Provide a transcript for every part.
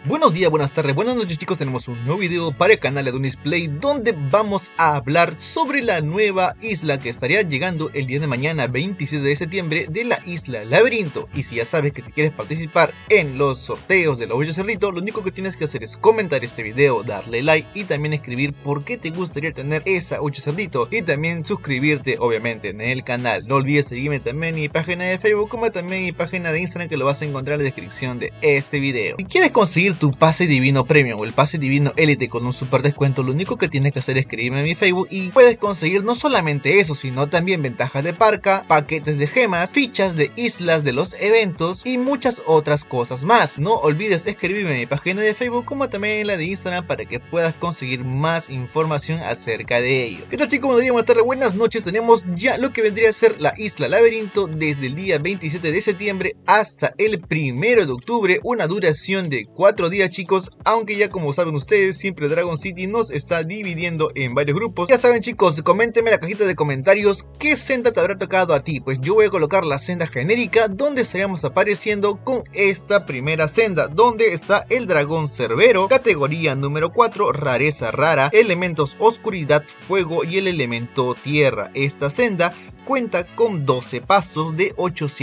Buenos días, buenas tardes, buenas noches chicos, tenemos un nuevo video para el canal de Adonisplay donde vamos a hablar sobre la nueva isla que estaría llegando el día de mañana 27 de septiembre de la isla Laberinto. Y si ya sabes que si quieres participar en los sorteos de la 8 Cerdito, lo único que tienes que hacer es comentar este video, darle like y también escribir por qué te gustaría tener esa 8 Cerdito y también suscribirte obviamente en el canal. No olvides seguirme también en mi página de Facebook como también en mi página de Instagram, que lo vas a encontrar en la descripción de este video. Si quieres conseguir tu pase divino premium o el pase divino élite con un super descuento, lo único que tienes que hacer es escribirme en mi Facebook y puedes conseguir no solamente eso, sino también ventajas de parca, paquetes de gemas, fichas de islas de los eventos y muchas otras cosas más. No olvides escribirme en mi página de Facebook como también en la de Instagram para que puedas conseguir más información acerca de ello. ¿Qué tal chicos? Buenos días, buenas tardes, buenas noches. Tenemos ya lo que vendría a ser la isla Laberinto desde el día 27 de septiembre hasta el 1 de octubre, una duración de 4 días chicos, aunque ya como saben ustedes, siempre Dragon City nos está dividiendo en varios grupos. Ya saben chicos, coméntenme en la cajita de comentarios qué senda te habrá tocado a ti. Pues yo voy a colocar la senda genérica donde estaríamos apareciendo con esta primera senda, donde está el dragón cerbero, categoría número 4, rareza rara, elementos oscuridad, fuego y el elemento tierra. Esta senda cuenta con 12 pasos de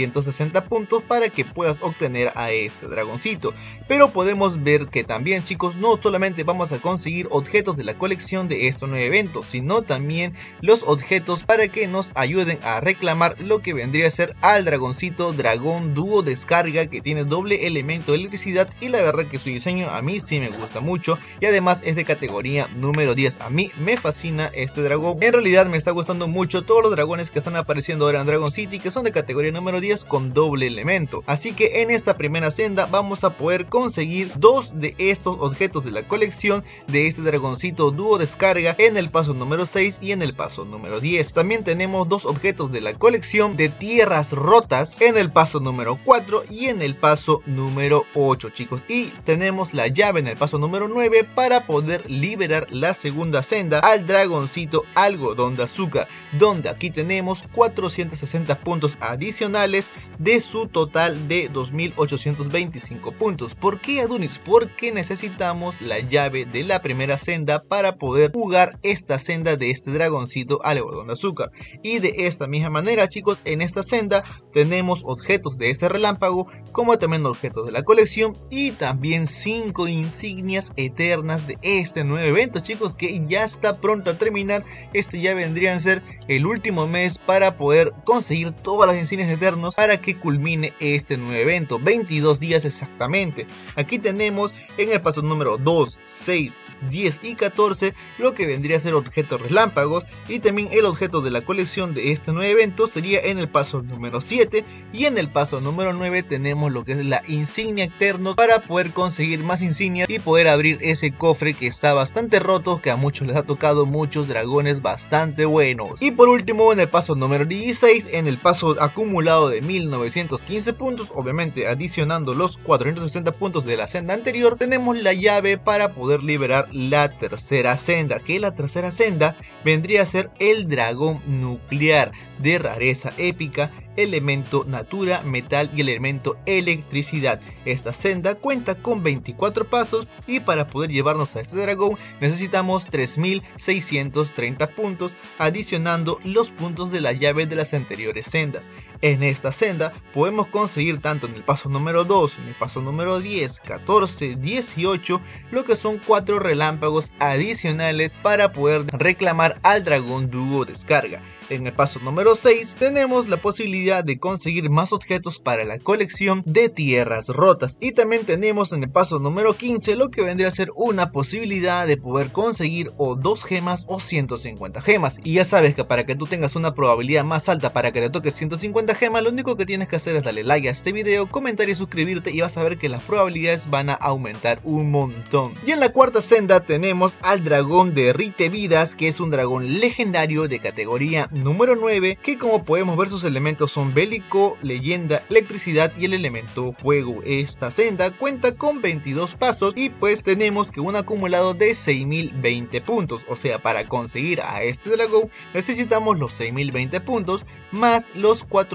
860 puntos para que puedas obtener a este dragoncito. Pero podemos ver que también chicos, no solamente vamos a conseguir objetos de la colección de estos 9 eventos, sino también los objetos para que nos ayuden a reclamar lo que vendría a ser al dragoncito dragón dúo descarga, que tiene doble elemento de electricidad y la verdad que su diseño a mí sí me gusta mucho y además es de categoría número 10. A mí me fascina este dragón, en realidad me está gustando mucho todos los dragones que están apareciendo ahora en Dragon City, que son de categoría número 10 con doble elemento. Así que en esta primera senda vamos a poder conseguir dos de estos objetos de la colección de este dragoncito dúo descarga en el paso número 6 y en el paso número 10. También tenemos dos objetos de la colección de tierras rotas en el paso número 4 y en el paso número 8 chicos. Y tenemos la llave en el paso número 9 para poder liberar la segunda senda al dragoncito algodón de azúcar, donde aquí tenemos 460 puntos adicionales de su total de 2825 puntos. ¿Por qué Adonis? Porque necesitamos la llave de la primera senda para poder jugar esta senda de este dragoncito algodón de azúcar. Y de esta misma manera chicos, en esta senda tenemos objetos de este relámpago como también objetos de la colección y también 5 insignias eternas de este nuevo evento chicos, que ya está pronto a terminar. Este ya vendría a ser el último mes para poder conseguir todas las insignias eternos para que culmine este nuevo evento, 22 días exactamente. Aquí tenemos en el paso número 2, 6, 10 y 14 lo que vendría a ser objetos relámpagos, y también el objeto de la colección de este nuevo evento sería en el paso número 7, y en el paso número 9 tenemos lo que es la insignia eterno para poder conseguir más insignias y poder abrir ese cofre que está bastante roto, que a muchos les ha tocado muchos dragones bastante buenos. Y por último, en el paso número 16, en el paso acumulado de 1915 puntos, obviamente adicionando los 460 puntos de la senda anterior, tenemos la llave para poder liberar la tercera senda, que la tercera senda vendría a ser el dragón nuclear de rareza épica, elemento natura, metal y el elemento electricidad. Esta senda cuenta con 24 pasos y para poder llevarnos a este dragón necesitamos 3630 puntos, adicionando los puntos de la llave de las anteriores sendas. En esta senda podemos conseguir tanto en el paso número 2, en el paso número 10, 14, 18, lo que son 4 relámpagos adicionales para poder reclamar al dragón dúo descarga. En el paso número 6 tenemos la posibilidad de conseguir más objetos para la colección de tierras rotas, y también tenemos en el paso número 15 lo que vendría a ser una posibilidad de poder conseguir o 2 gemas o 150 gemas. Y ya sabes que para que tú tengas una probabilidad más alta para que te toque 150 gemas, lo único que tienes que hacer es darle like a este video, comentar y suscribirte, y vas a ver que las probabilidades van a aumentar un montón. Y en la cuarta senda tenemos al dragón derrite vidas, que es un dragón legendario de categoría número 9, que como podemos ver sus elementos son bélico, leyenda, electricidad y el elemento fuego. Esta senda cuenta con 22 pasos y pues tenemos que un acumulado de 6020 puntos, o sea, para conseguir a este dragón necesitamos los 6020 puntos más los 4000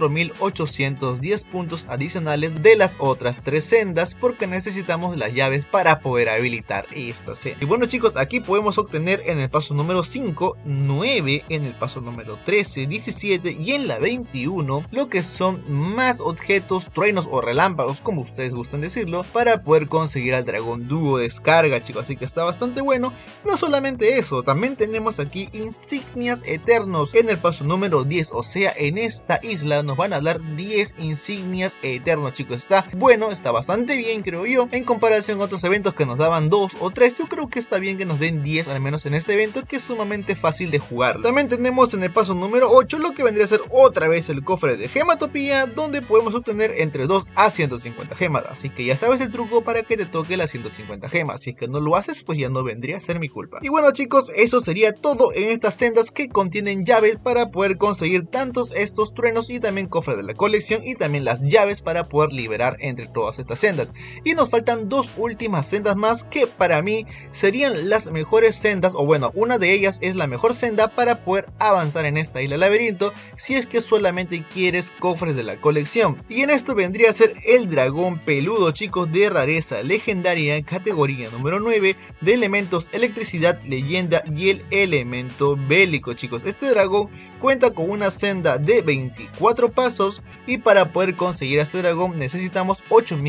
4810 puntos adicionales de las otras 3 sendas, porque necesitamos las llaves para poder habilitar esta senda. Y bueno chicos, aquí podemos obtener en el paso número 5, 9, en el paso número 13, 17 y en la 21 lo que son más objetos, truenos o relámpagos, como ustedes gustan decirlo, para poder conseguir al dragón dúo descarga, chicos. Así que está bastante bueno. No solamente eso, también tenemos aquí insignias eternos en el paso número 10, o sea, en esta isla nos van a dar 10 insignias eternos, chicos. Está bueno, está bastante bien, creo yo, en comparación a otros eventos que nos daban 2 o 3. Yo creo que está bien que nos den 10, al menos en este evento, que es sumamente fácil de jugar. También tenemos en el paso número 8 lo que vendría a ser otra vez el cofre de gematopía, donde podemos obtener entre 2 a 150 gemas. Así que ya sabes el truco para que te toque las 150 gemas. Si es que no lo haces, pues ya no vendría a ser mi culpa. Y bueno chicos, eso sería todo en estas sendas que contienen llaves para poder conseguir tantos estos truenos y también cofre de la colección, y también las llaves para poder liberar entre todas estas sendas. Y nos faltan dos últimas sendas más que para mí serían las mejores sendas, o bueno, una de ellas es la mejor senda para poder avanzar en esta isla laberinto si es que solamente quieres cofres de la colección. Y en esto vendría a ser el dragón peludo, chicos, de rareza legendaria, categoría número 9, de elementos electricidad, leyenda y el elemento bélico, chicos. Este dragón cuenta con una senda de 24 pasos y para poder conseguir a este dragón necesitamos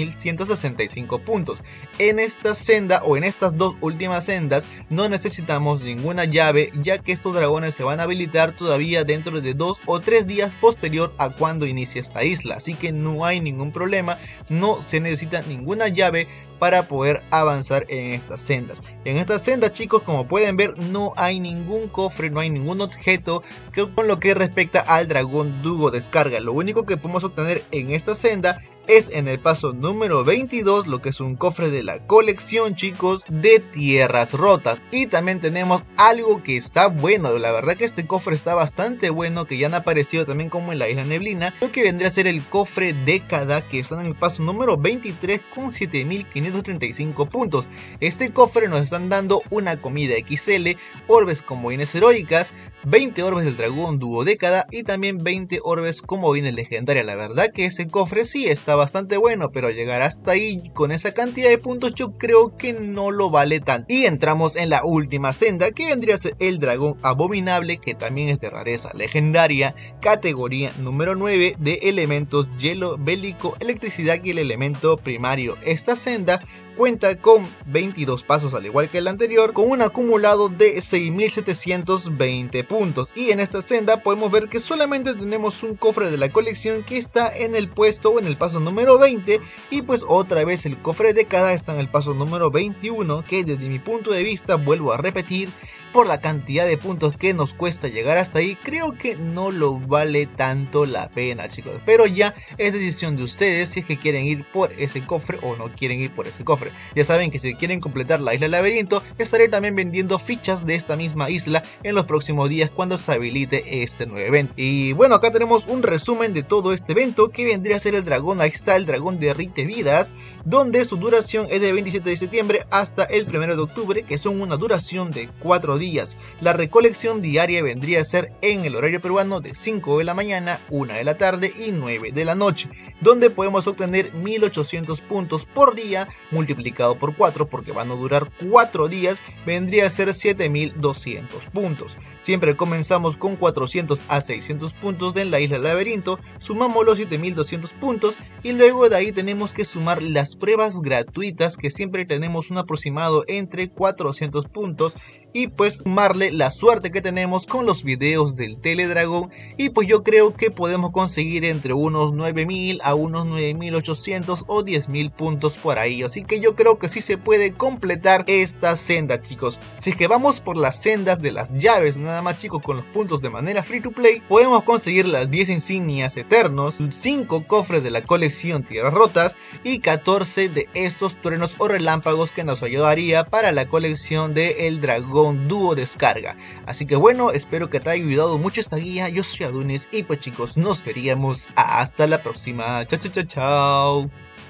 8165 puntos. En esta senda o en estas dos últimas sendas no necesitamos ninguna llave, ya que estos dragones se van a habilitar todavía dentro de 2 o 3 días posterior a cuando inicie esta isla, así que no hay ningún problema, no se necesita ninguna llave para poder avanzar en estas sendas. En estas sendas, chicos, como pueden ver, no hay ningún cofre, no hay ningún objeto con lo que respecta al dragón dúo descarga. Lo único que podemos obtener en esta senda es en el paso número 22, lo que es un cofre de la colección, chicos, de tierras rotas. Y también tenemos algo que está bueno, la verdad que este cofre está bastante bueno, que ya han aparecido también como en la isla Neblina, lo que vendría a ser el cofre década, que está en el paso número 23 con 7535 puntos. Este cofre nos están dando una comida XL, orbes con boines heroicas, 20 orbes del dragón duodécada y también 20 orbes con boines legendaria. La verdad que ese cofre sí está bastante bueno, pero llegar hasta ahí con esa cantidad de puntos yo creo que no lo vale tanto. Y entramos en la última senda, que vendría a ser el dragón abominable, que también es de rareza legendaria, categoría número 9, de elementos hielo, bélico, electricidad y el elemento primario. Esta senda cuenta con 22 pasos al igual que el anterior, con un acumulado de 6720 puntos. Y en esta senda podemos ver que solamente tenemos un cofre de la colección que está en el puesto o en el paso número 20, y pues otra vez el cofre de cada está en el paso número 21, que desde mi punto de vista, vuelvo a repetir, por la cantidad de puntos que nos cuesta llegar hasta ahí, creo que no lo vale tanto la pena, chicos. Pero ya es decisión de ustedes si es que quieren ir por ese cofre o no quieren ir por ese cofre. Ya saben que si quieren completar la isla laberinto, estaré también vendiendo fichas de esta misma isla en los próximos días cuando se habilite este nuevo evento. Y bueno, acá tenemos un resumen de todo este evento, que vendría a ser el dragón. Ahí está el dragón derrite vidas, donde su duración es de 27 de septiembre hasta el 1 de octubre, que son una duración de 4 días. La recolección diaria vendría a ser en el horario peruano de 5 de la mañana, 1 de la tarde y 9 de la noche, donde podemos obtener 1800 puntos por día multiplicado por 4, porque van a durar 4 días, vendría a ser 7200 puntos. Siempre comenzamos con 400 a 600 puntos de la isla laberinto, sumamos los 7200 puntos y luego de ahí tenemos que sumar las pruebas gratuitas, que siempre tenemos un aproximado entre 400 puntos, y pues sumarle la suerte que tenemos con los videos del Teledragón, y pues yo creo que podemos conseguir entre unos 9000 a unos 9800 o 10000 puntos por ahí. Así que yo creo que sí se puede completar esta senda, chicos. Si es que vamos por las sendas de las llaves nada más, chicos, con los puntos de manera free to play, podemos conseguir las 10 insignias eternos, 5 cofres de la colección tierras rotas y 14 de estos truenos o relámpagos, que nos ayudaría para la colección de el dragón dúo descarga. Así que bueno, espero que te haya ayudado mucho esta guía. Yo soy Adunis y pues chicos, nos veríamos hasta la próxima. Chao, chao, chao, chao.